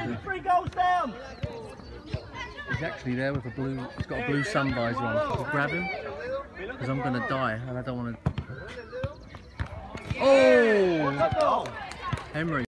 3 goals down. He's actually there with a blue. He's got a blue sun visor on. I'll grab him because I'm gonna die and I don't want to. Oh, Henry.